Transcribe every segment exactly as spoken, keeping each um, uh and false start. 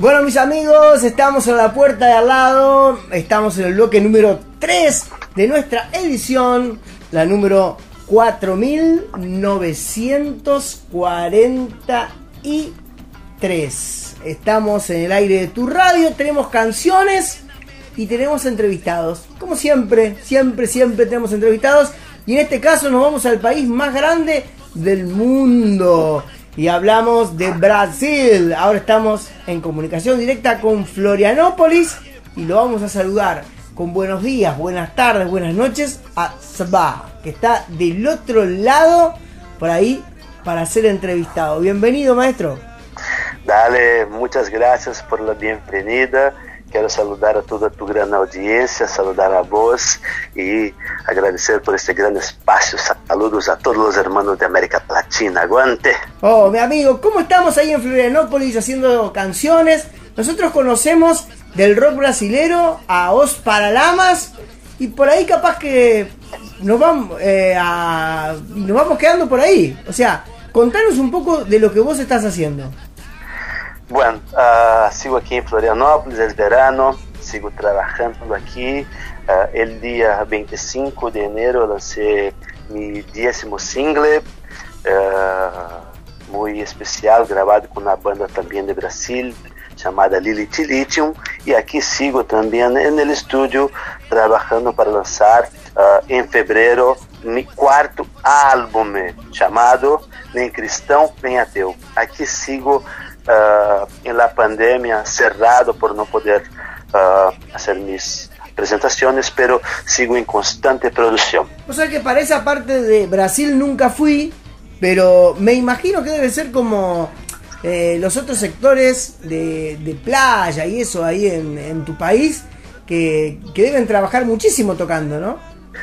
Bueno, mis amigos, estamos en la puerta de al lado, estamos en el bloque número tres de nuestra edición, la número cuatro mil novecientos cuarenta y tres. Estamos en el aire de tu radio, tenemos canciones y tenemos entrevistados. Como siempre, siempre, siempre tenemos entrevistados. Y en este caso nos vamos al país más grande del mundo. Y hablamos de Brasil. Ahora estamos en comunicación directa con Florianópolis. Y lo vamos a saludar con buenos días, buenas tardes, buenas noches a Sba, que está del otro lado, por ahí, para ser entrevistado. Bienvenido, maestro. Dale, muchas gracias por la bienvenida. Quiero saludar a toda tu gran audiencia, saludar a vos y agradecer por este gran espacio. Saludos a todos los hermanos de América Latina. Aguante. Oh, mi amigo, ¿cómo estamos ahí en Florianópolis haciendo canciones? Nosotros conocemos del rock brasilero a Os Paralamas y por ahí capaz que nos vamos, eh, a, nos vamos quedando por ahí. O sea, contanos un poco de lo que vos estás haciendo. Bueno, uh, sigo aquí en Florianópolis, es verano, sigo trabajando aquí. Uh, el día veinticinco de enero lancé mi décimo single, uh, muy especial, grabado con una banda también de Brasil, llamada Lilith Lithium. Y aquí sigo también en el estudio, trabajando para lanzar uh, en febrero mi cuarto álbum, llamado Nem Cristão, Nem Ateu. Aquí sigo Uh, en la pandemia, cerrado por no poder uh, hacer mis presentaciones, pero sigo en constante producción. O sea que para esa parte de Brasil nunca fui, pero me imagino que debe ser como eh, los otros sectores de, de playa y eso ahí en, en tu país, que, que deben trabajar muchísimo tocando, ¿no?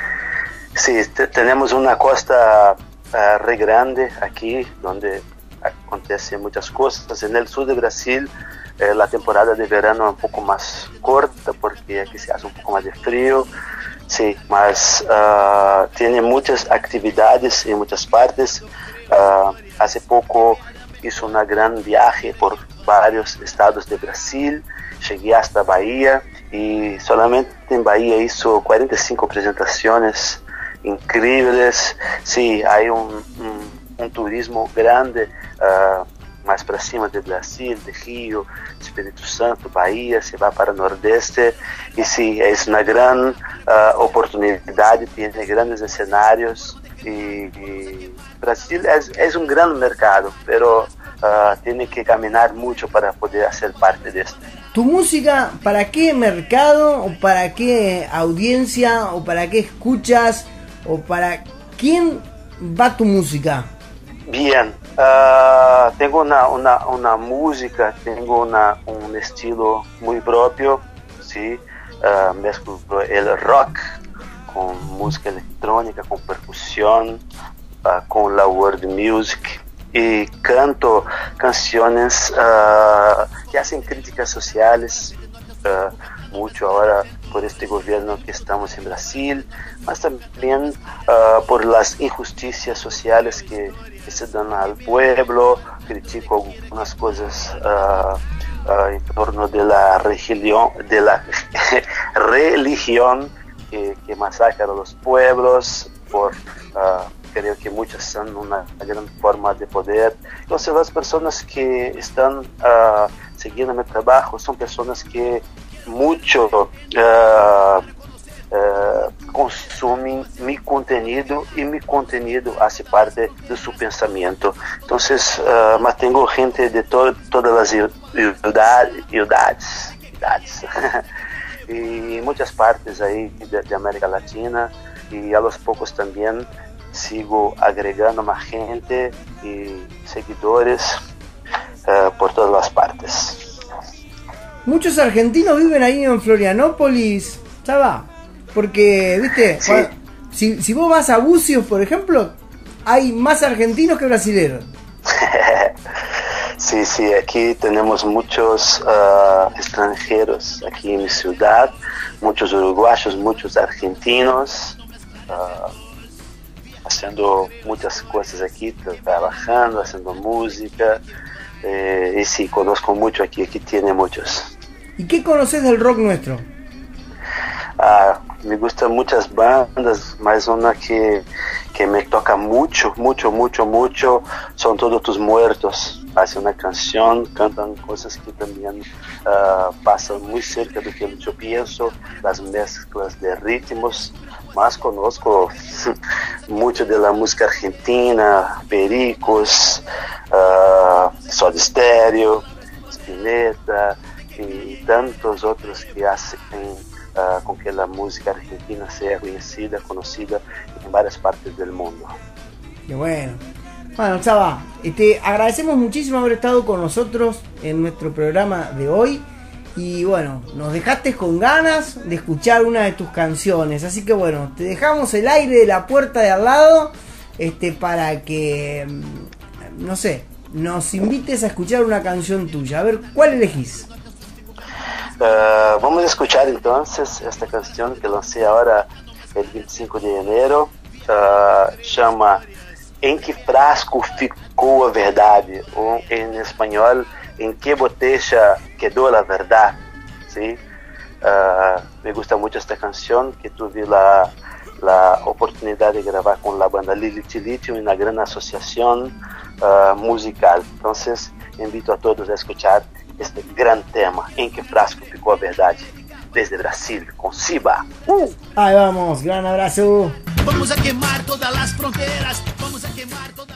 Sí, tenemos una costa uh, re grande aquí, donde acontecen muchas cosas. En el sur de Brasil eh, la temporada de verano es un poco más corta porque aquí se hace un poco más de frío, sí, mas uh, tiene muchas actividades en muchas partes. Uh, hace poco hice una gran viaje por varios estados de Brasil, llegué hasta Bahía y solamente en Bahía hizo cuarenta y cinco presentaciones increíbles. Sí, hay un, un un turismo grande uh, más para cima de Brasil, de Rio, Espírito Santo, Bahía, se va para el Nordeste y sí, es una gran uh, oportunidad, tiene grandes escenarios y, y Brasil es, es un gran mercado, pero uh, tiene que caminar mucho para poder hacer parte de esto. ¿Tu música para qué mercado o para qué audiencia o para qué escuchas o para quién va tu música? Bien, uh, tengo una, una, una música, tengo una, un estilo muy propio, ¿sí? Uh, mezclo el rock con música electrónica, con percusión, uh, con la world music y canto canciones uh, que hacen críticas sociales, uh, mucho ahora por este gobierno que estamos en Brasil, mas también uh, por las injusticias sociales que, que se dan al pueblo. Critico algunas cosas uh, uh, en torno de la religión, de la religión que, que masacra a los pueblos, por uh, creo que muchas son una, una gran forma de poder. Entonces las personas que están uh, siguiendo mi trabajo son personas que mucho uh, uh, consumen mi contenido y mi contenido hace parte de su pensamiento. Entonces, uh, más tengo gente de to todas las edades, edades, edades y muchas partes ahí de, de América Latina, y a los pocos también sigo agregando más gente y seguidores uh, por todas las partes. Muchos argentinos viven ahí en Florianópolis, ¿sabes? Porque, viste, sí. Cuando, si, si vos vas a Bucios, por ejemplo, hay más argentinos que brasileños. Sí, sí, aquí tenemos muchos uh, extranjeros aquí en mi ciudad, muchos uruguayos, muchos argentinos, uh, haciendo muchas cosas aquí, trabajando, haciendo música. Eh, y sí, conozco mucho aquí, aquí tiene muchos. ¿Y qué conoces del rock nuestro? Ah, me gustan muchas bandas, mas una que, que me toca mucho, mucho, mucho, mucho, son Todos Tus Muertos. Hace una canción, cantan cosas que también uh, pasan muy cerca de lo que yo pienso, las mezclas de ritmos. Más conozco mucho de la música argentina, Pericos, uh, Soda Stereo, Spinetta y tantos otros que hacen uh, con que la música argentina sea conocida, conocida en varias partes del mundo. Qué bueno. Bueno, Chava, este, agradecemos muchísimo haber estado con nosotros en nuestro programa de hoy. Y bueno, nos dejaste con ganas de escuchar una de tus canciones. Así que bueno, te dejamos el aire de la puerta de al lado, este, para que, no sé, nos invites a escuchar una canción tuya. A ver, ¿cuál elegís? Uh, vamos a escuchar entonces esta canción que lancé ahora el veinticinco de enero. Uh, llama Em Que Frasco Ficou a Verdade, o en español, ¿En qué botella quedó la verdad? ¿Sí? Uh, me gusta mucho esta canción, que tuve la, la oportunidad de grabar con la banda Lilith Lithium en una gran asociación uh, musical. Entonces, invito a todos a escuchar este gran tema, En Que Frasco Ficou a Verdade, desde Brasil, con Siba. Uh. Ahí vamos, gran abrazo. Vamos a quemar todas las fronteras, vamos a quemar todas